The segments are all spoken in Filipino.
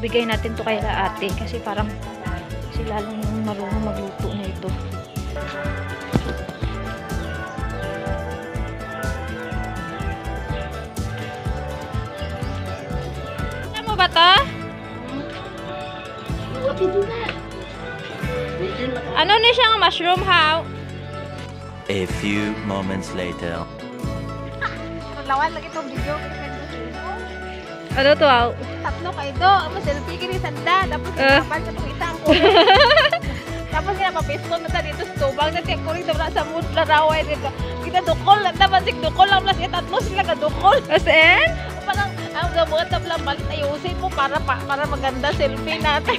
bigay natin to kay ate kasi parang sila lang marunong magluto na ito. Ano mo ba to? Ano ni siyang mushroom how? A few moments later. Lawan lagi itong video. Ano to how? Tatlo kayo do. Selfie kini sanda. Tapos kapal sa itong isang ko. Tapos kaya mapisto na ta dito sa tubang na tiyak ko rin sa mood laraway dito. Kita dukol. Naman dukol lang plus tatlo sila ka dukol. As in? Parang ang mga tablang balit ayusin mo para maganda selfie natin.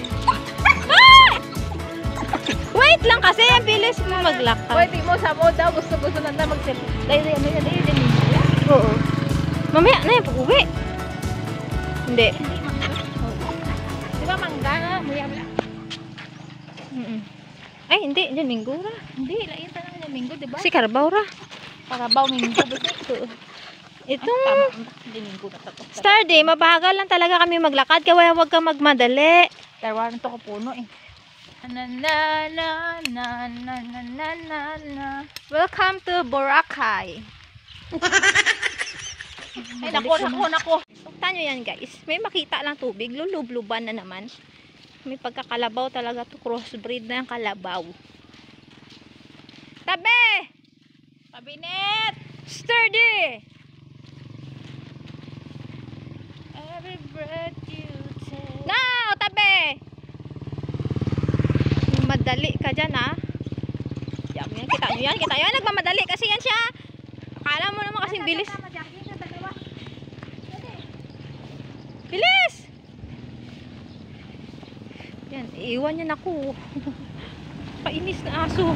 Wait lang kasi ang bilis mo maglakad. Pwede mo sa mo daw. Gusto na mag-selfie. Dahil yan. Oo. Mamaya na yung pag-uwi. Hindi. Di ba mangga nga? Muya. Ay, hindi. Diyan, minggo ra. Hindi, lain ta lang yung minggo, di ba? Si Carabao ra. Karabaw minggo. Itong Hindi minggo na tato. Star Day, mabagal lang talaga kami maglakad. Kaya huwag kang magmadali. Tarwa na to ko puno eh. Welcome to Boracay. Ay, nako. Tignan nyo yan guys. May makita lang tubig. Lulubluban na naman. May pagkakalabaw talaga to. Crossbreed na yung kalabaw. Tabi! Kabinet! Sturdy! Every breath you take. Now! Tabi! Madali ka dyan ha. Yan, kita nyo yan. Kita nyo yan. Nagmamadali kasi yan siya. Akala mo naman kasing bilis. Bilis! Yan, iiwan niya na ako. Kainis na aso.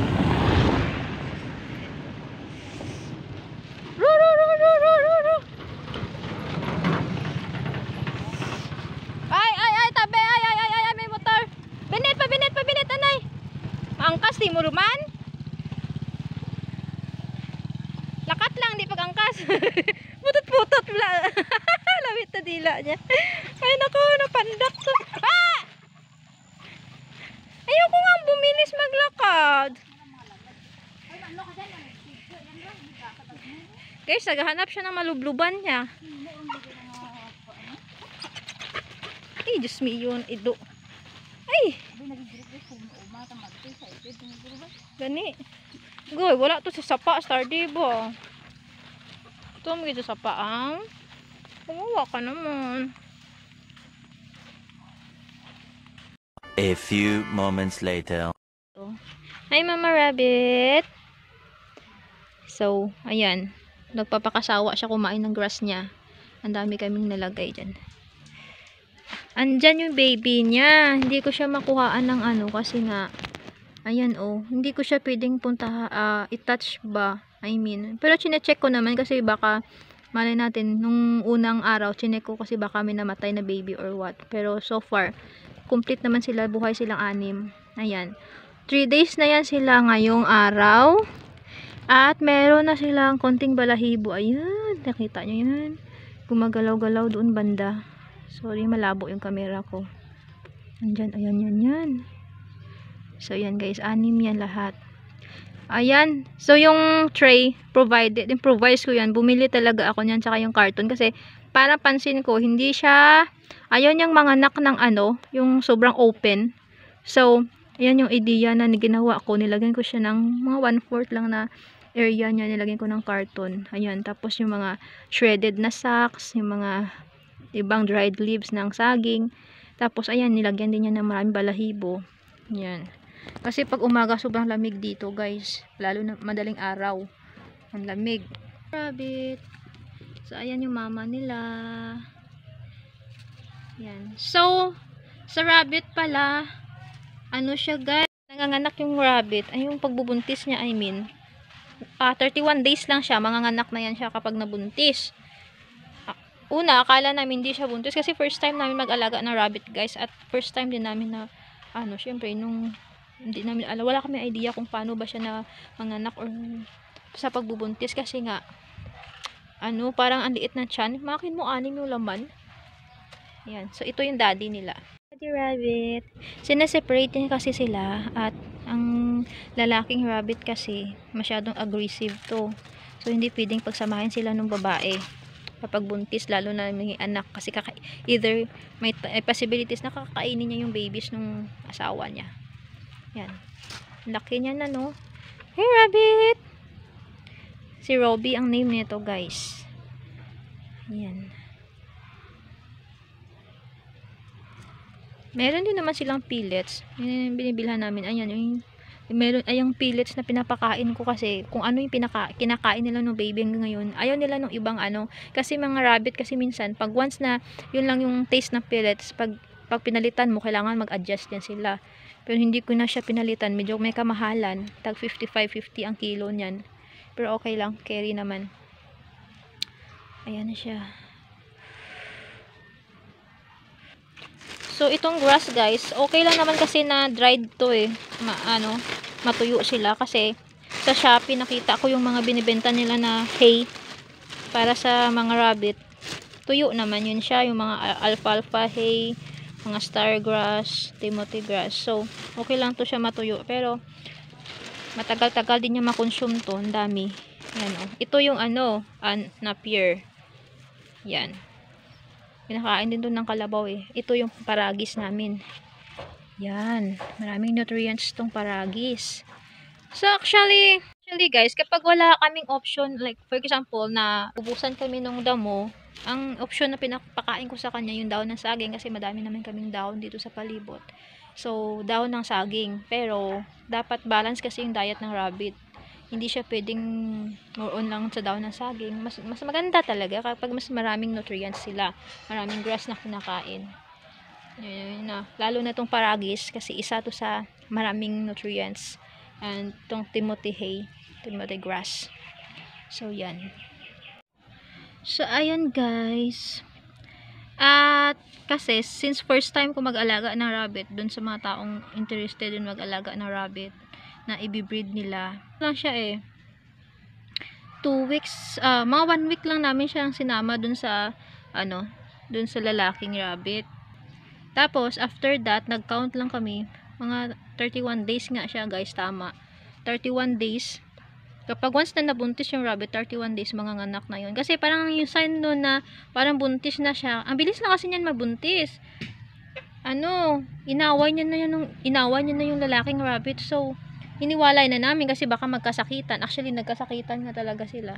Ay, tabi! Ay, may motor! Binit, anay! Maangkas, di mo ruman? Lakat lang, di pag-angkas. Putot wala. Lawit na dila niya. Ay nako, napandak to. Ah! Ayoko nga bumilis maglakad. Guys, naghahanap siya ng malubluban niya. Ay, Diyos me yun, ido. Ay! Gani. Goy, wala to sa sapa, Stardy ba? Ito mo sa sapa ang. Kumawa ka naman. A few moments later. Hi, Mama Rabbit. So, ayan. Nagpapakasawa siya kumain ng grass niya. Ang dami kaming nalagay dyan. Andyan yung baby niya. Hindi ko siya makuhaan ng ano kasi nga ayan hindi ko siya pwedeng i-touch ba. I mean, pero chine-check ko naman kasi baka malay natin nung unang araw chinek ko kasi baka may namatay na baby or what. Pero so far, complete naman sila, buhay silang 6. Ayan. 3 days na yan sila ngayong araw. At meron na silang konting balahibo. Ayan, nakita nyo yan. Gumagalaw-galaw doon banda. Sorry, malabo yung camera ko. Andyan, ayan, yan. So, yan guys, 6 yan lahat. Ayan. So, yung tray, improvise ko yan. Bumili talaga ako niyan, tsaka yung carton. Kasi, para pansin ko, hindi siya, ayaw niyang manganak ng yung sobrang open. So, ayan yung idea na ginawa ko. Nilagyan ko siya ng mga 1/4 lang na area niya. Nilagyan ko ng carton. Ayan. Tapos, yung mga shredded na sacks, yung mga ibang dried leaves ng saging. Tapos, ayan, nilagyan din niya ng maraming balahibo. Ayan. Kasi pag umaga, sobrang lamig dito, guys. Lalo na madaling araw. Ang lamig. Rabbit. So, ayan yung mama nila. Ayan. So, sa rabbit pala, ano siya, guys? Nanganganak yung rabbit. Ay, yung pagbubuntis niya, 31 days lang siya. Manganganak na yan siya kapag nabuntis. Una, akala namin hindi siya buntis kasi first time namin mag-alaga ng rabbit, guys. At first time din namin na, syempre, nung hindi namin alam, wala kami idea kung paano ba siya na manganak or sa pagbubuntis kasi nga, parang ang liit na tiyan. Makin mo 6 yung laman. Yan. So, ito yung daddy nila. Daddy rabbit. Sineseparate niya kasi sila at ang lalaking rabbit kasi masyadong aggressive to. So hindi pwedeng pagsamahin sila ng babae kapag buntis, lalo na may anak kasi either may possibilities na kakakainin niya yung babies nung asawa niya. Yan. Laki niya na, no? Hey rabbit! Si Robbie ang name nito, guys. Yan. Meron din naman silang pellets. Yung binibilhan namin. Ayan, meron ayang pellets na pinapakain ko kasi kung ano yung kinakain nila ng baby hanggang ngayon. Ayaw nila ng ibang ano. Kasi mga rabbit kasi minsan, pag once na yun lang yung taste ng pellets, pag pinalitan mo, kailangan mag-adjust din sila. Pero hindi ko na siya pinalitan. Medyo may kamahalan. Tag 55-50 ang kilo niyan. Pero okay lang. Carry naman. Ayan na siya. So, itong grass, guys, okay lang naman kasi na dried to eh. Matuyo sila kasi sa Shopee nakita ko yung mga binibenta nila na hay para sa mga rabbit. Tuyo naman yun siya, yung mga alfalfa hay, mga star grass, timothy grass. So, okay lang to siya matuyo. Pero, matagal-tagal din niya makonsume to. Ang dami. Yan, oh. Ito yung napier. Yan. Pinakain din doon ng kalabaw eh. Ito yung paragis namin. Yan. Maraming nutrients tong paragis. So actually guys, kapag wala kaming option, like for example, na ubusan kami ng damo, ang option na pinapakain ko sa kanya yung daon ng saging kasi madami naman kaming daon dito sa palibot. So, daon ng saging. Pero, dapat balance kasi yung diet ng rabbit. Hindi siya pwedeng more on lang sa daon ng saging. Mas maganda talaga kapag mas maraming nutrients sila. Maraming grass na kinakain. Yun na. Lalo na itong paragis kasi isa to sa maraming nutrients. And itong timothy hay, timothy grass. So, yan. So, ayan guys. At kasi since first time ko mag-alaga ng rabbit, dun sa mga taong interested in mag-alaga ng rabbit, na i-breed nila. Lang siya eh. 2 weeks, mga 1 week lang namin siyang sinama dun sa dun sa lalaking rabbit. Tapos after that, nag-count lang kami. Mga 31 days nga siya, guys, tama. 31 days. Kapag once na nabuntis yung rabbit, 31 days manganganak na yun. Kasi parang yung sign nun na parang buntis na siya. Ang bilis na kasi niyan mabuntis. Inaway niya na yung lalaking rabbit. So, hiniwalay na namin kasi baka magkasakitan. Actually, nagkasakitan nga talaga sila.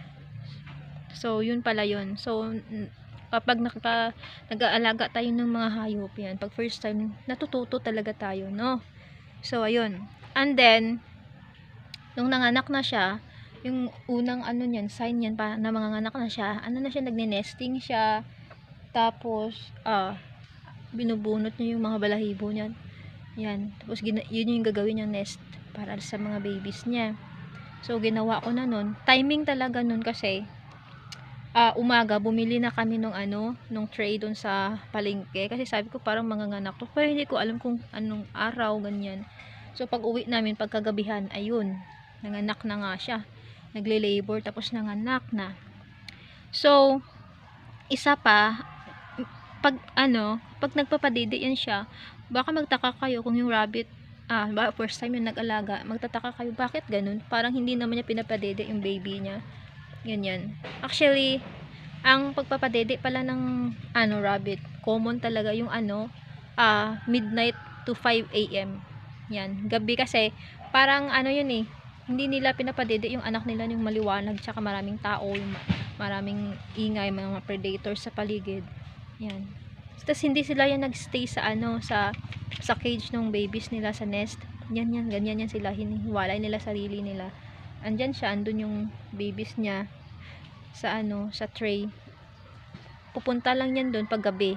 So, yun pala yun. So, kapag nag-aalaga tayo ng mga hayop yan, pag first time, natututo talaga tayo, no? So, ayun. And then, nung nanganak na siya, yung unang sign yan, na manganganak na siya, nagne-nesting siya. Tapos, binubunot niya yung mga balahibo niya. Yan. Tapos, yun yung gagawin niyang nest para sa mga babies niya. So, ginawa ko na nun. Timing talaga nun kasi umaga, bumili na kami nung tray dun sa palengke. Kasi sabi ko parang manganganak to. Pero hindi ko alam kung anong araw, ganyan. So, pag uwi namin, pagkagabihan, ayun. Nanganak na nga siya. Nagle-labor, tapos nanganak na. So, isa pa, pag nagpapadidi yan siya, baka magtaka kayo kung yung rabbit first time yung nag-alaga, magtataka kayo, bakit ganun? Parang hindi naman niya pinapadede yung baby niya. Ganyan. Actually, ang pagpapadede pala ng rabbit, common talaga yung midnight to 5 AM. Yan. Gabi kasi, parang yun eh, hindi nila pinapadede yung anak nila yung maliwanag, tsaka maraming tao, yung maraming ingay, mga predators sa paligid. Yan. Tapos hindi sila yan nagstay sa sa cage ng babies nila, sa nest. Ganyan yan sila, hiniwalay nila sarili nila. Andyan siya, andun yung babies niya sa sa tray. Pupunta lang yan doon pag gabi.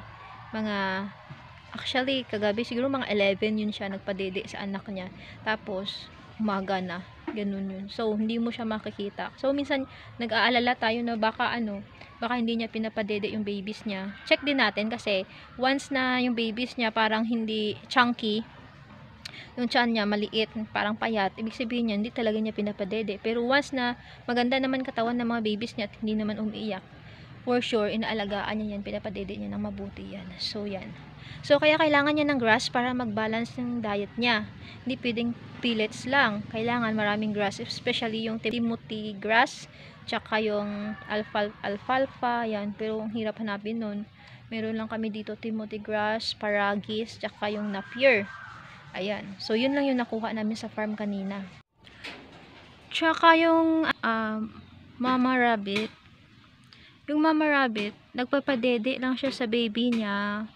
Actually kagabi siguro mga 11 yun siya nagpadede sa anak niya. Tapos umaga na, ganun yun. So hindi mo siya makikita. So minsan nag-aalala tayo na baka hindi niya pinapadede yung babies niya. Check din natin kasi once na yung babies niya parang hindi chunky, yung tiyan niya maliit, parang payat, ibig sabihin niya hindi talaga niya pinapadede. Pero once na maganda naman katawan ng mga babies niya at hindi naman umiiyak, for sure, inaalagaan niya yan, pinapadede niya ng mabuti yan. So, yan. So, kaya kailangan niya ng grass para mag-balance ng diet niya. Hindi pwedeng pellets lang. Kailangan maraming grass, especially yung Timothy grass, tsaka yung alfalfa, yan. Pero, ang hirap hanapin nun. Meron lang kami dito, Timothy grass, paragis, tsaka yung napier. Ayan. So, yun lang yung nakuha namin sa farm kanina. Tsaka yung mama rabbit. Yung mama rabbit, nagpapadede lang siya sa baby niya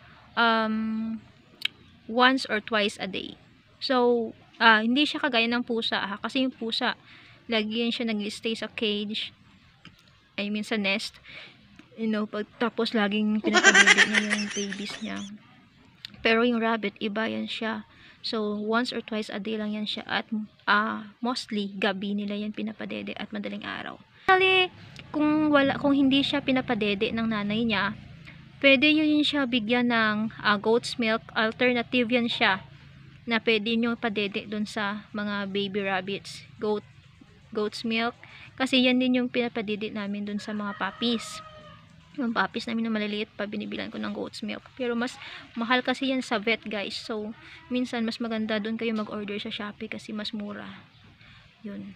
once or twice a day. So, hindi siya kagaya ng pusa ha, kasi yung pusa, lagi yan siya nag-stay sa cage, I mean sa nest, you know, tapos laging pinapadede niya yung babies niya. Pero yung rabbit, iba yan siya. So, once or twice a day lang yan siya, at mostly, gabi nila yan pinapadede at madaling araw. Actually, kung hindi siya pinapadede ng nanay niya, pwede yun siya bigyan ng goat's milk. Alternative yan siya na pwede nyo padede dun sa mga baby rabbits. Goat's milk. Kasi yan din yung pinapadede namin dun sa mga puppies. Yung puppies namin na maliliit pa, binibilan ko ng goat's milk. Pero mas mahal kasi yan sa vet, guys. So, minsan mas maganda dun kayo mag-order sa Shopee kasi mas mura. Yun.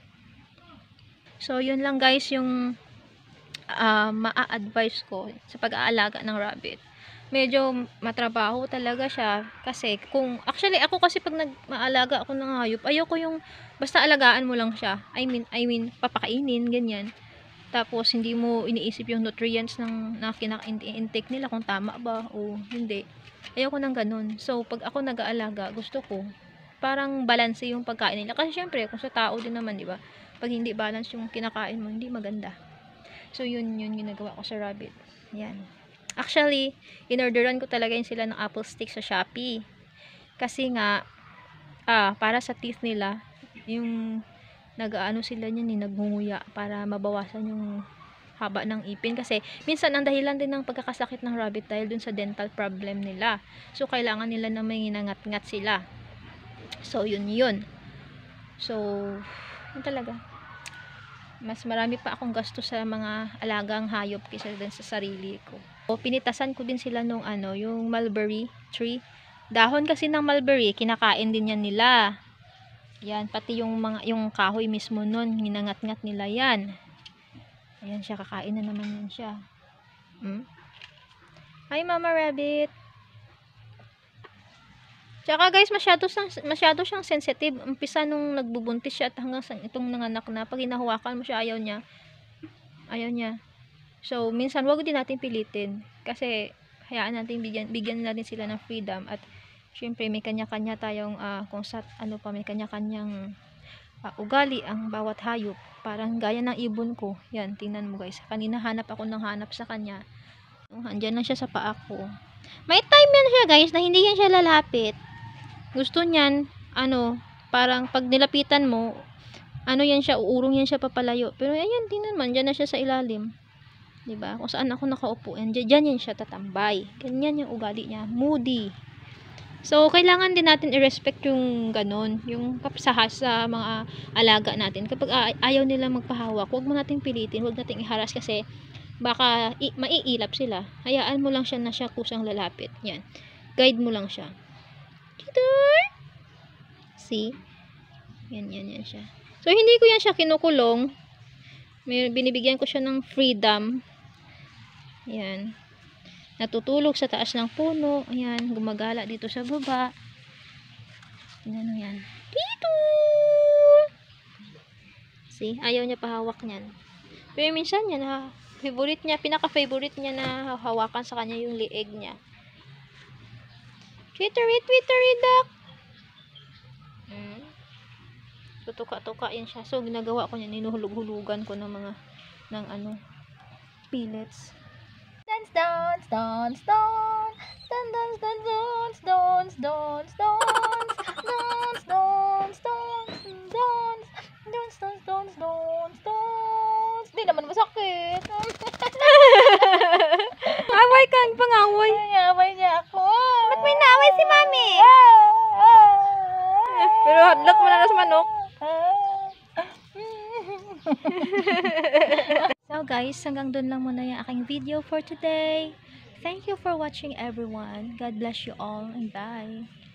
So, yun lang guys yung maa-advise ko sa pag-aalaga ng rabbit. Medyo matrabaho talaga siya kasi actually ako kasi pag nag-aalaga ako ng hayop, ayoko yung basta alagaan mo lang siya. I mean papakainin ganyan. Tapos hindi mo iniisip yung nutrients na intake nila kung tama ba o hindi. Ayoko nang ganun. So pag ako nag-aalaga, gusto ko parang balance yung pagkain nila kasi syempre kung sa tao din naman, di ba? Pag hindi balance yung kinakain mo, hindi maganda. So, yun ginagawa ko sa rabbit. Yan. Actually, inorderan ko talaga yun sila ng apple stick sa Shopee. Kasi nga, para sa teeth nila, yung nag-ano sila niyan, nagngunguya para mabawasan yung haba ng ipin. Kasi, minsan, ang dahilan din ng pagkakasakit ng rabbit dahil dun sa dental problem nila. So, kailangan nila na may nginangat-ngat sila. So, yun. So, yun talaga. Mas marami pa akong gasto sa mga alagang hayop kaysa din sa sarili ko. O, pinitasan ko din sila nung yung mulberry tree. Dahon kasi ng mulberry, kinakain din yan nila. Yan, pati yung kahoy mismo nun, ginangat-ngat nila yan. Ayan siya, kakain na naman yan siya. Hi, Mama Rabbit! Tsaka guys, masyado siyang sensitive. Umpisa nung nagbubuntis siya at hanggang sa itong nanganak na, pag hinahawakan mo siya, ayaw niya. So, minsan wag din natin pilitin. Kasi, hayaan natin, bigyan natin sila ng freedom. At, syempre, may kanya-kanya tayong, may kanya-kanyang ugali ang bawat hayop. Parang gaya ng ibon ko. Yan, tingnan mo guys. Kanina hanap sa kanya. Andyan lang siya sa paa ko. May time yan siya guys, na hindi yan siya lalapit. Gusto niyan, parang pag nilapitan mo, yan siya, uurong yan siya papalayo. Pero ayan, tingnan man, dyan na siya sa ilalim. Diba? Kung saan ako nakaupo, dyan yan siya tatambay. Ganyan yung ugali niya, moody. So, kailangan din natin i-respect yung ganon, yung kapsahas sa mga alaga natin. Kapag ayaw nila magpahawak, huwag mo natin pilitin, huwag natin iharas kasi baka maiilap sila. Hayaan mo lang siya na siya kusang lalapit. Yan. Guide mo lang siya. See? Yan siya. So, hindi ko yan siya kinukulong. Binibigyan ko siya ng freedom. Yan. Natutulog sa taas ng puno. Ayan. Gumagala dito sa baba. Yan. Dito! See? Ayaw niya pahawak niyan. Pero minsan yan, pinaka-favorite niya na hawakan sa kanya yung lieg niya. Twittery duck. Tutuka-tukain siya. So, ginagawa ko niya, ninuhulug-hulugan ko ng pellets. Dance. Dance. Hindi naman masakit. Away ka, pangaway. Away niya ako. Ba't may naaway si Mami? Pero hadlok mo na sa manok. So guys, hanggang doon lang muna yung aking video for today. Thank you for watching everyone. God bless you all and bye.